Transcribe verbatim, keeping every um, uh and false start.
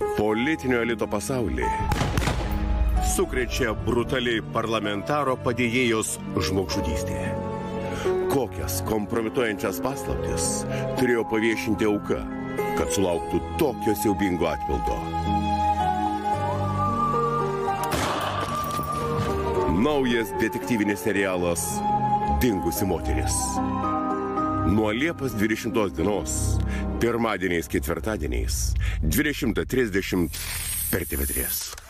Politinio elito pasaulį sukrečia brutaliai parlamentaro padėjėjos žmogžudystė. Kokias kompromituojančias paslaptis turėjo paviešinti auka, kad sulauktų tokio siaubingo atpildo? Naujas detektyvinis serialas Dingusi moteris. Nuo Liepos dvidešimtos dienos, pirmadieniais, ketvirtadieniais, dvidešimtą trisdešimt per T V trys.